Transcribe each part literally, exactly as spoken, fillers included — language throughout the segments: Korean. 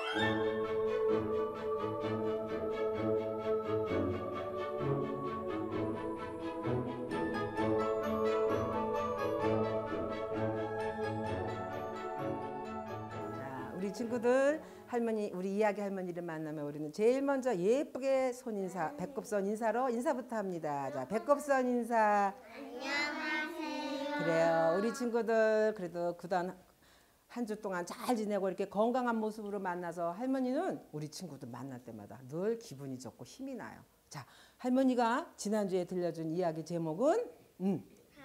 우리 친구들, 할머니, 우리 이야기 할머니를 만나면 우리는 제일 먼저 예쁘게 손인사, 배꼽선 인사로 인사부터 합니다. 자, 배꼽선 인사. 안녕하세요. 그래요. 우리 친구들 그래도 그동안 한 주 동안 잘 지내고 이렇게 건강한 모습으로 만나서 할머니는 우리 친구들 만날 때마다 늘 기분이 좋고 힘이 나요. 자, 할머니가 지난주에 들려준 이야기 제목은 음,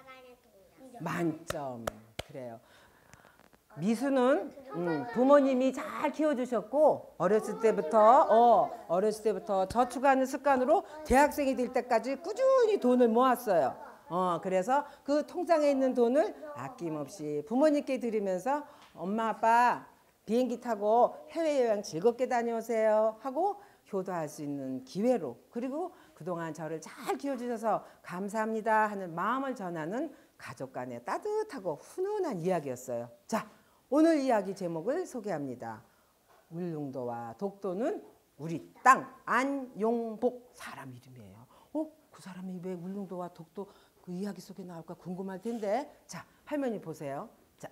만점. 그래요. 미수는 음, 부모님이 잘 키워주셨고 어렸을 때부터 어, 어렸을 때부터 저축하는 습관으로 대학생이 될 때까지 꾸준히 돈을 모았어요. 어, 그래서 그 통장에 있는 돈을 아낌없이 부모님께 드리면서 엄마 아빠 비행기 타고 해외여행 즐겁게 다녀오세요 하고 효도할 수 있는 기회로, 그리고 그동안 저를 잘 키워주셔서 감사합니다 하는 마음을 전하는 가족 간의 따뜻하고 훈훈한 이야기였어요. 자, 오늘 이야기 제목을 소개합니다. 울릉도와 독도는 우리 땅. 안용복 사람 이름이에요. 어? 그 사람이 왜 울릉도와 독도 그 이야기 속에 나올까 궁금할 텐데. 자, 할머니 보세요. 자,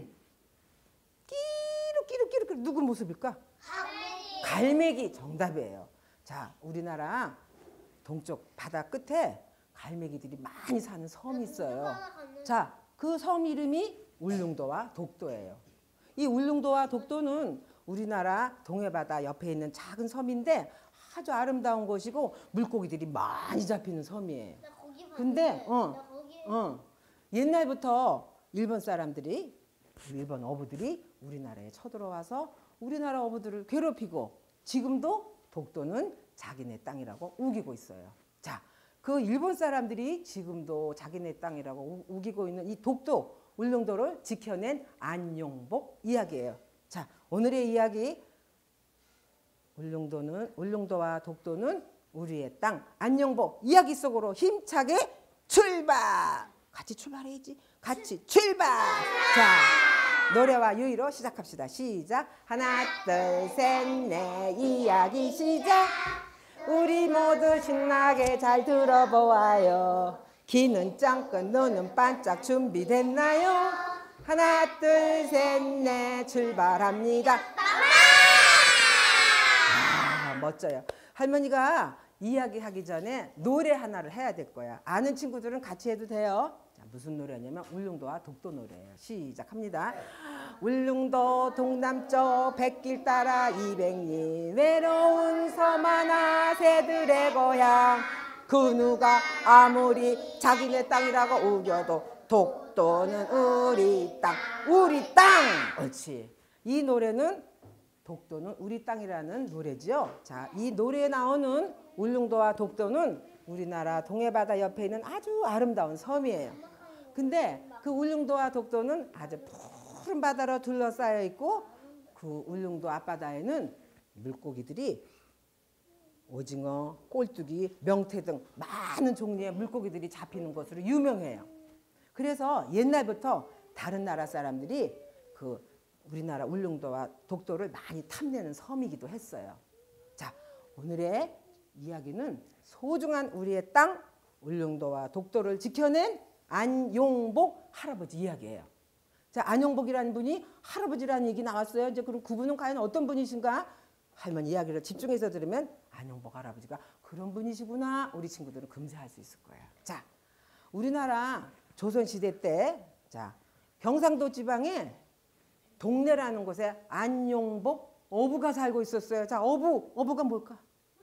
끼룩끼룩끼룩 누구 모습일까? 갈매기. 갈매기 정답이에요. 자, 우리나라 동쪽 바다 끝에 갈매기들이 많이 사는 섬이 있어요. 자, 그 섬 이름이 울릉도와 독도예요. 이 울릉도와 독도는 우리나라 동해바다 옆에 있는 작은 섬인데 아주 아름다운 곳이고 물고기들이 많이 잡히는 섬이에요. 근데 어, 어, 옛날부터 일본 사람들이, 일본 어부들이 우리나라에 쳐들어와서 우리나라 어부들을 괴롭히고 지금도 독도는 자기네 땅이라고 우기고 있어요. 자, 그 일본 사람들이 지금도 자기네 땅이라고 우기고 있는 이 독도, 울릉도를 지켜낸 안용복 이야기예요. 자, 오늘의 이야기, 울릉도는 울릉도와 독도는 우리의 땅, 안용복 이야기 속으로 힘차게 출발. 같이 출발해야지. 같이 출발. 자, 노래와 유희로 시작합시다. 시작. 하나, 둘, 셋, 넷. 이야기 시작. 우리 모두 신나게 잘 들어보아요. 귀는 짱긋 눈은 반짝 준비됐나요? 하나 둘 셋 넷 출발합니다. 아, 멋져요. 할머니가 이야기하기 전에 노래 하나를 해야 될 거야. 아는 친구들은 같이 해도 돼요. 자, 무슨 노래냐면 울릉도와 독도 노래예요. 시작합니다. 울릉도 동남쪽 백길 따라 이백리 외로운 섬 하나 새들의 고향. 그 누가 아무리 자기네 땅이라고 우겨도 독도는 우리 땅, 우리 땅. 옳지. 이 노래는 독도는 우리 땅이라는 노래죠. 자, 이 노래에 나오는 울릉도와 독도는 우리나라 동해바다 옆에 있는 아주 아름다운 섬이에요. 근데 그 울릉도와 독도는 아주 푸른 바다로 둘러싸여 있고 그 울릉도 앞바다에는 물고기들이 오징어, 꼴뚜기, 명태 등 많은 종류의 물고기들이 잡히는 것으로 유명해요. 그래서 옛날부터 다른 나라 사람들이 그 우리나라 울릉도와 독도를 많이 탐내는 섬이기도 했어요. 자, 오늘의 이야기는 소중한 우리의 땅 울릉도와 독도를 지켜낸 안용복 할아버지 이야기예요. 자, 안용복이라는 분이 할아버지라는 얘기 나왔어요. 이제 그럼 그분은 과연 어떤 분이신가? 할머니 이야기를 집중해서 들으면 안용복 할아버지가 그런 분이시구나. 우리 친구들은 금세할 수 있을 거예요. 자, 우리나라 조선시대 때, 자, 경상도 지방에 동래라는 곳에 안용복 어부가 살고 있었어요. 자, 어부, 어부가 뭘까?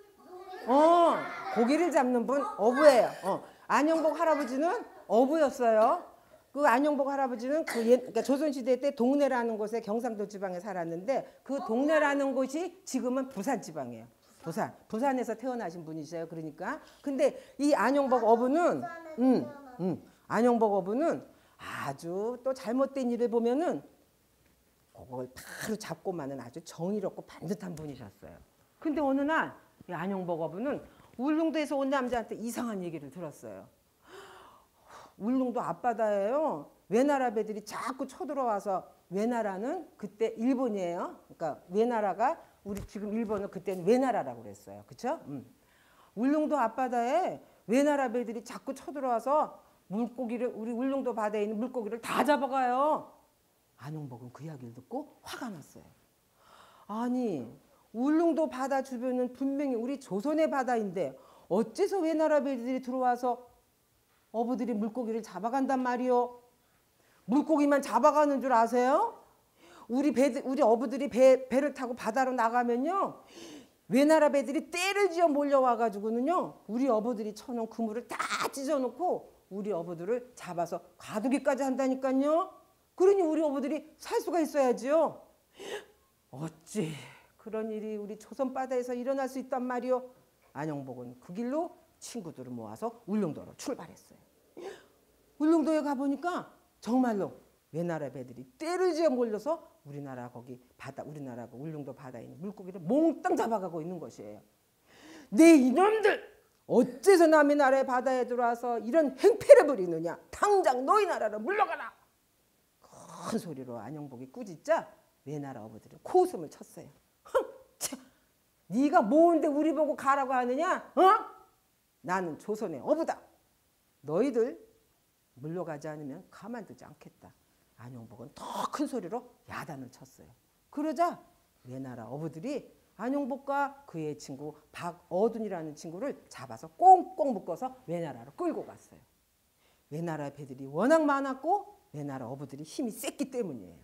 어, 고기를 잡는 분 어부예요. 어, 안용복 할아버지는 어부였어요. 그 안용복 할아버지는 그 옛, 그러니까 조선시대 때 동래라는 곳에 경상도 지방에 살았는데 그 동래라는 곳이 지금은 부산 지방이에요. 부산, 부산에서 태어나신 분이세요. 그러니까 근데 이 안용복 어부는, 음, 음, 안용복 어부는 아주 또 잘못된 일을 보면은 그걸 바로 잡고만은 아주 정의롭고 반듯한 분이셨어요. 근데 어느 날 이 안용복 어부는 울릉도에서 온 남자한테 이상한 얘기를 들었어요. 울릉도 앞바다예요. 외나라 배들이 자꾸 쳐들어와서 외나라는 그때 일본이에요. 그러니까 외나라가 우리 지금 일본은 그때는 외나라라고 그랬어요. 그렇죠? 음. 울릉도 앞바다에 외나라 배들이 자꾸 쳐들어와서 물고기를 우리 울릉도 바다에 있는 물고기를 다 잡아가요. 안용복은 그 이야기를 듣고 화가 났어요. 아니 울릉도 바다 주변은 분명히 우리 조선의 바다인데 어째서 외나라 배들이 들어와서 어부들이 물고기를 잡아간단 말이요. 물고기만 잡아가는 줄 아세요? 우리 배, 우리 어부들이 배, 배를 타고 바다로 나가면요. 외나라 배들이 떼를 지어 몰려와가지고는요. 우리 어부들이 쳐놓은 그물을 다 찢어놓고 우리 어부들을 잡아서 가두기까지 한다니까요. 그러니 우리 어부들이 살 수가 있어야지요. 어찌 그런 일이 우리 조선 바다에서 일어날 수 있단 말이요. 안용복은 그 길로 친구들을 모아서 울릉도로 출발했어요. 울릉도에 가보니까 정말로 외나라 배들이 떼를 지어 몰려서 우리나라 거기 바다, 우리나라 그 울릉도 바다에 있는 물고기를 몽땅 잡아가고 있는 것이에요. 네 이놈들! 어째서 남의 나라의 바다에 들어와서 이런 행패를 부리느냐? 당장 너희 나라로 물러가라! 큰 소리로 안용복이 꾸짖자 외나라 어부들은 코웃음을 쳤어요. 흥! 차! 네가 뭔데 우리 보고 가라고 하느냐? 어? 나는 조선의 어부다. 너희들 물러가지 않으면 가만두지 않겠다. 안용복은 더 큰 소리로 야단을 쳤어요. 그러자 외나라 어부들이 안용복과 그의 친구 박어둔이라는 친구를 잡아서 꽁꽁 묶어서 외나라로 끌고 갔어요. 외나라 배들이 워낙 많았고 외나라 어부들이 힘이 셌기 때문이에요.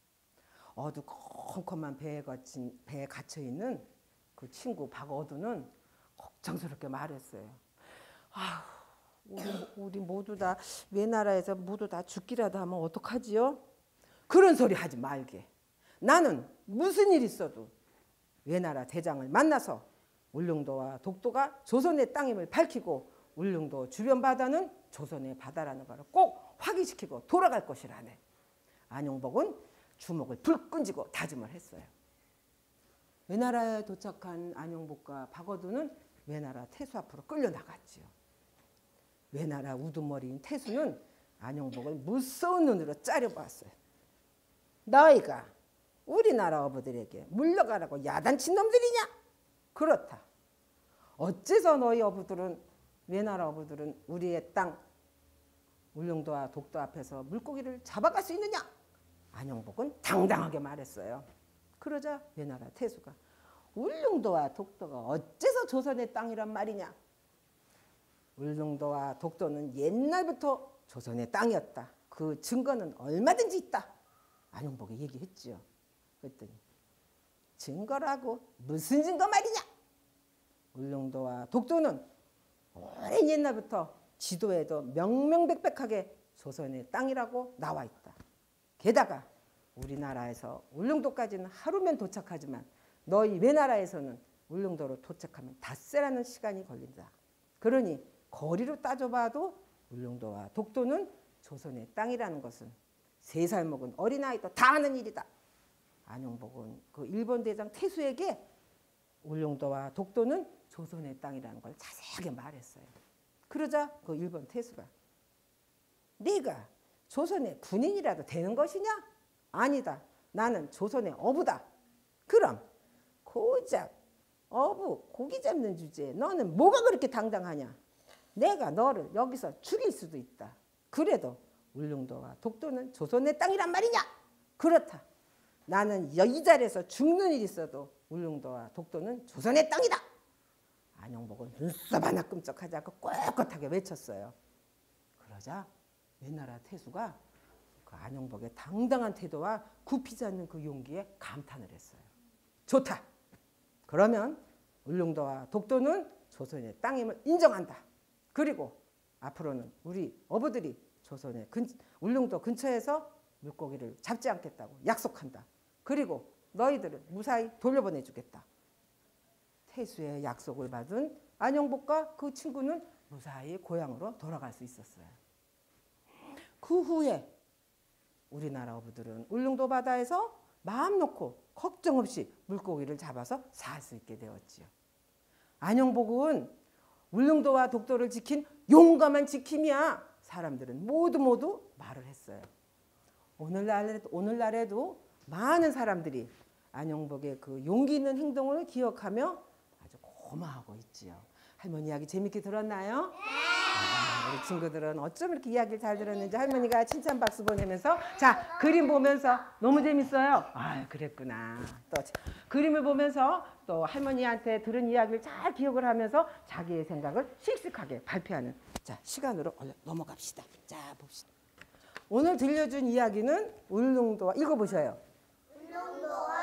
어두컴컴한 배에 갇힌, 배에 갇혀있는 그 친구 박어둔은 걱정스럽게 말했어요. 아휴, 우리, 우리 모두 다 외나라에서 모두 다 죽기라도 하면 어떡하지요? 그런 소리 하지 말게. 나는 무슨 일 있어도 외나라 대장을 만나서 울릉도와 독도가 조선의 땅임을 밝히고 울릉도 주변 바다는 조선의 바다라는 것을 꼭 확인시키고 돌아갈 것이라네. 안용복은 주먹을 불끈 쥐고 다짐을 했어요. 외나라에 도착한 안용복과 박어둔은 외나라 태수 앞으로 끌려나갔지요. 외나라 우두머리인 태수는 안용복을 무서운 눈으로 째려봤어요. 너희가 우리나라 어부들에게 물러가라고 야단친 놈들이냐? 그렇다. 어째서 너희 어부들은 외나라 어부들은 우리의 땅 울릉도와 독도 앞에서 물고기를 잡아갈 수 있느냐? 안용복은 당당하게 말했어요. 그러자 외나라 태수가 울릉도와 독도가 어째서 조선의 땅이란 말이냐? 울릉도와 독도는 옛날부터 조선의 땅이었다. 그 증거는 얼마든지 있다. 안용복이 얘기했지요. 그랬더니 증거라고 무슨 증거 말이냐? 울릉도와 독도는 오랜 옛날부터 지도에도 명명백백하게 조선의 땅이라고 나와 있다. 게다가 우리나라에서 울릉도까지는 하루면 도착하지만 너희 외나라에서는 울릉도로 도착하면 닷새라는 시간이 걸린다. 그러니 거리로 따져봐도 울릉도와 독도는 조선의 땅이라는 것은 세 살 먹은 어린아이도 다 아는 일이다. 안용복은 그 일본 대장 태수에게 울릉도와 독도는 조선의 땅이라는 걸 자세하게 말했어요. 그러자 그 일본 태수가 네가 조선의 군인이라도 되는 것이냐? 아니다. 나는 조선의 어부다. 그럼 고작 어부 고기 잡는 주제에 너는 뭐가 그렇게 당당하냐? 내가 너를 여기서 죽일 수도 있다. 그래도 울릉도와 독도는 조선의 땅이란 말이냐? 그렇다. 나는 이 자리에서 죽는 일이 있어도 울릉도와 독도는 조선의 땅이다. 안용복은 눈썹 하나 끔찍하지 않고 꼿꼿하게 외쳤어요. 그러자 외나라 태수가 그 안용복의 당당한 태도와 굽히지 않는 그 용기에 감탄을 했어요. 좋다. 그러면 울릉도와 독도는 조선의 땅임을 인정한다. 그리고 앞으로는 우리 어부들이 조선의 근, 울릉도 근처에서 물고기를 잡지 않겠다고 약속한다. 그리고 너희들을 무사히 돌려보내주겠다. 태수의 약속을 받은 안용복과 그 친구는 무사히 고향으로 돌아갈 수 있었어요. 그 후에 우리나라 어부들은 울릉도 바다에서 마음 놓고 걱정 없이 물고기를 잡아서 살 수 있게 되었지요. 안용복은 울릉도와 독도를 지킨 용감한 지킴이야. 사람들은 모두 모두 말을 했어요. 오늘날, 오늘날에도 많은 사람들이 안영복의 그 용기 있는 행동을 기억하며 아주 고마워하고 있지요. 할머니 이야기 재밌게 들었나요? 네. 아, 우리 친구들은 어쩜 이렇게 이야기를 잘 들었는지 할머니가 칭찬 박수 보내면서 자 그림 보면서 너무 재밌어요. 아 그랬구나. 또 그림을 보면서 또 할머니한테 들은 이야기를 잘 기억을 하면서 자기의 생각을 씩씩하게 발표하는 자 시간으로 얼른 넘어갑시다. 자 봅시다. 오늘 들려준 이야기는 울릉도와 읽어보셔요. 울릉도와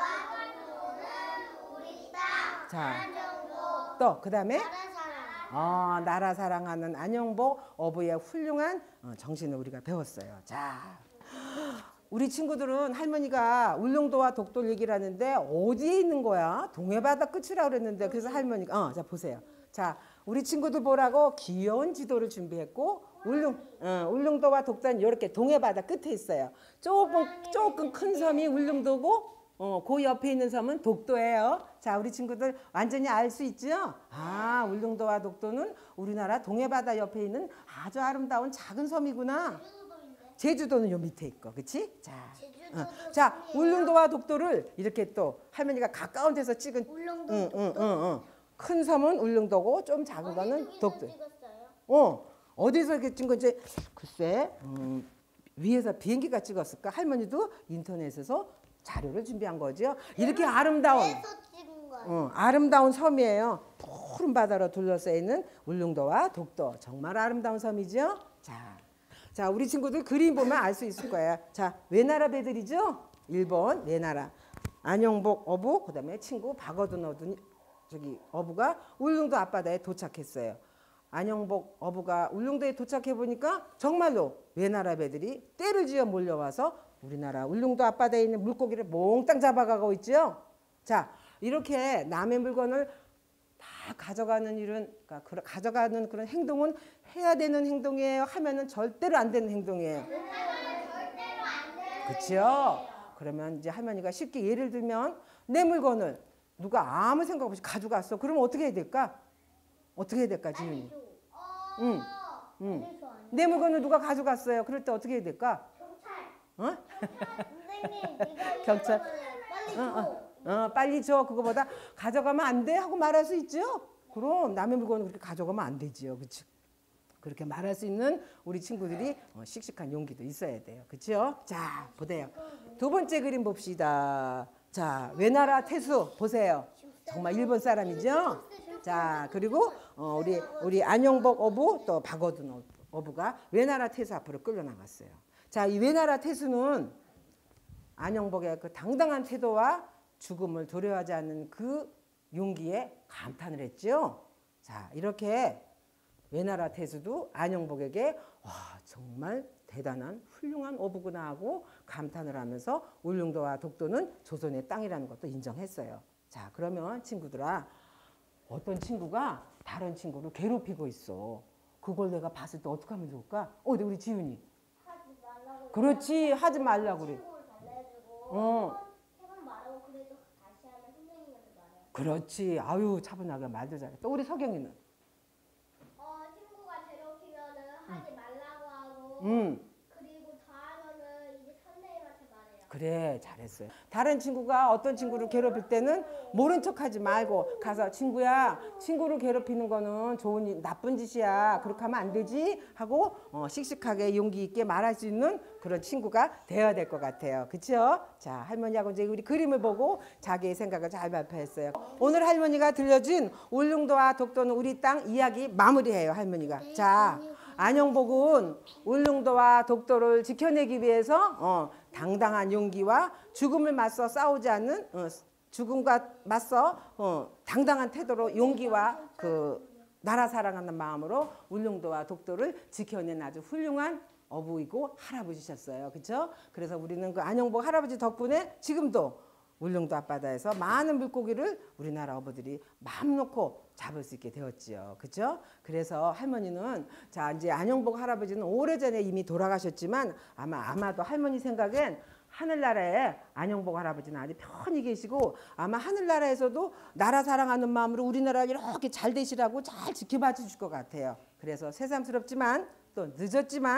독도는 우리 땅. 자, 안영복. 또 그 다음에 나라 사랑. 어, 나라 사랑하는 안영복 어부의 훌륭한 어, 정신을 우리가 배웠어요. 자, 우리 친구들은 할머니가 울릉도와 독도를 얘기를 하는데 어디에 있는 거야? 동해바다 끝이라고 그랬는데 그래서 할머니가 어, 자 보세요. 자, 우리 친구들 보라고 귀여운 지도를 준비했고 울릉, 어, 울릉도와 독도는 이렇게 동해바다 끝에 있어요. 조금 조금 큰 섬이 울릉도고 어, 그 옆에 있는 섬은 독도예요. 자, 우리 친구들 완전히 알 수 있죠? 아, 울릉도와 독도는 우리나라 동해바다 옆에 있는 아주 아름다운 작은 섬이구나. 제주도는 요 밑에 있고, 그렇지? 자, 어. 자, 울릉도와 독도를 이렇게 또 할머니가 가까운 데서 찍은 울릉도. 응, 응, 응, 응. 큰 섬은 울릉도고 좀 작은 거는 독도. 찍었어요? 어, 어디서 이렇게 찍은 건지 글쎄 음, 위에서 비행기가 찍었을까? 할머니도 인터넷에서 자료를 준비한 거죠. 이렇게 아름다운 그래서 찍은 거예요. 어, 아름다운 섬이에요. 푸른 바다로 둘러싸여 있는 울릉도와 독도 정말 아름다운 섬이죠. 자, 자 우리 친구들 그림 보면 알 수 있을 거야. 자, 외나라 배들이죠. 일본 외나라 안영복 어부 그다음에 친구 박어둔 어둔 저기 어부가 울릉도 앞바다에 도착했어요. 안영복 어부가 울릉도에 도착해 보니까 정말로 외나라 배들이 떼를 지어 몰려와서 우리나라 울릉도 앞바다에 있는 물고기를 몽땅 잡아가고 있죠. 자, 이렇게 남의 물건을 다 가져가는 일은 그러니까 가져가는 그런 행동은 해야 되는 행동이에요. 하면은 절대로 안 되는 행동이에요. 절대로 안 돼요. 그렇죠? 그러면 이제 할머니가 쉽게 예를 들면 내 물건을 누가 아무 생각 없이 가져갔어. 그러면 어떻게 해야 될까? 어떻게 해야 될까, 지윤이? 응, 응. 내 물건을 누가 가져갔어요. 그럴 때 어떻게 해야 될까? 어? 선생님, 네가 경찰. 빨리 어, 줘. 어, 어, 빨리 줘. 그거보다 가져가면 안 돼 하고 말할 수 있죠. 그럼 남의 물건을 그렇게 가져가면 안 되지요, 그렇지? 그렇게 말할 수 있는 우리 친구들이 어, 씩씩한 용기도 있어야 돼요, 그렇죠? 자, 보세요. 두 번째 그림 봅시다. 자, 외나라 태수 보세요. 정말 일본 사람이죠. 자, 그리고 어, 우리 우리 안영복 어부 또 박어둔 어부, 어부가 외나라 태수 앞으로 끌려 나갔어요. 자, 이 외나라 태수는 안영복의 그 당당한 태도와 죽음을 두려워하지 않는 그 용기에 감탄을 했죠. 자, 이렇게 외나라 태수도 안영복에게 와, 정말 대단한 훌륭한 어부구나 하고 감탄을 하면서 울릉도와 독도는 조선의 땅이라는 것도 인정했어요. 자, 그러면 친구들아, 어떤 친구가 다른 친구를 괴롭히고 있어. 그걸 내가 봤을 때 어떻게 하면 좋을까? 어, 우리 지윤이. 하지 말라고. 그렇지, 하지 말라고 그래. 친구를 달래주고. 어. 세번 말하고 그래도 다시 하면 선생님한테 말해요. 그렇지. 아유, 차분하게 말도 잘해. 또 우리 서경이는? 어, 친구가 괴롭히면은 하지 말라고 하고. 음. 그리고 더 하면은 이제 선생님한테 말해요. 그래, 잘했어요. 다른 친구가 어떤 친구를 괴롭힐 때는 모른 척하지 말고 가서 친구야, 친구를 괴롭히는 거는 좋은 일, 나쁜 짓이야. 그렇게 하면 안 되지 하고 어, 씩씩하게 용기 있게 말할 수 있는 그런 친구가 되어야 될 것 같아요. 그렇죠? 자, 할머니하고 이제 우리 그림을 보고 자기의 생각을 잘 발표했어요. 오늘 할머니가 들려준 울릉도와 독도는 우리 땅 이야기 마무리해요, 할머니가. 자, 안영복은 울릉도와 독도를 지켜내기 위해서 어, 당당한 용기와 죽음을 맞서 싸우지 않는 어, 죽음과 맞서 어, 당당한 태도로 용기와 그 나라 사랑하는 마음으로 울릉도와 독도를 지켜낸 아주 훌륭한 어부이고 할아버지셨어요. 그렇죠? 그래서 우리는 그 안영복 할아버지 덕분에 지금도 울릉도 앞바다에서 많은 물고기를 우리나라 어부들이 마음 놓고 잡을 수 있게 되었지요. 그렇죠? 그래서 할머니는 자 이제 안영복 할아버지는 오래전에 이미 돌아가셨지만 아마 아마도 할머니 생각엔 하늘나라에 안영복 할아버지는 아주 편히 계시고 아마 하늘나라에서도 나라 사랑하는 마음으로 우리나라 이렇게 잘 되시라고 잘 지켜봐 주실 것 같아요. 그래서 새삼스럽지만 또 늦었지만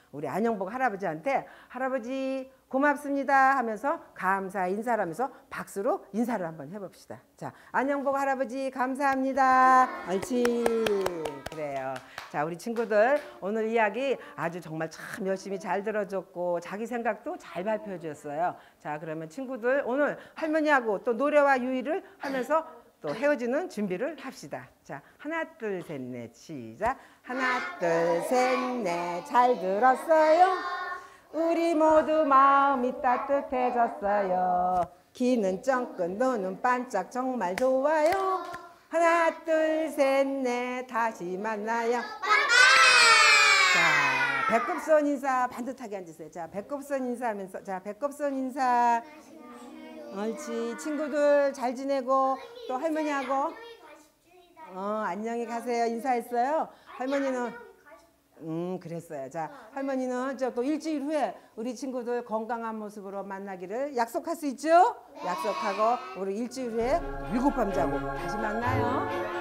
우리 안영복 할아버지한테 할아버지 고맙습니다 하면서 감사 인사를 하면서 박수로 인사를 한번 해봅시다. 자, 안영복 할아버지 감사합니다. 옳지. 그래요. 자, 우리 친구들 오늘 이야기 아주 정말 참 열심히 잘 들어줬고 자기 생각도 잘 발표해 주셨어요. 자, 그러면 친구들 오늘 할머니하고 또 노래와 유희를 하면서 또 헤어지는 준비를 합시다. 자, 하나 둘 셋 넷 시작. 하나 둘 셋 넷 잘 들었어요? 우리 모두 마음이 따뜻해졌어요. 귀는 쫑긋 눈은 반짝 정말 좋아요. 하나 둘 셋 넷 다시 만나요. 자, 배꼽선 인사 반듯하게 앉으세요. 자, 배꼽선 인사하면서 자, 배꼽선 인사. 옳지. 친구들 잘 지내고 또 할머니하고 어, 안녕히 가세요. 인사했어요. 할머니는 음 그랬어요. 자, 할머니는 저 또 일주일 후에 우리 친구들 건강한 모습으로 만나기를 약속할 수 있죠? 약속하고 우리 일주일 후에 일곱 밤 자고 다시 만나요.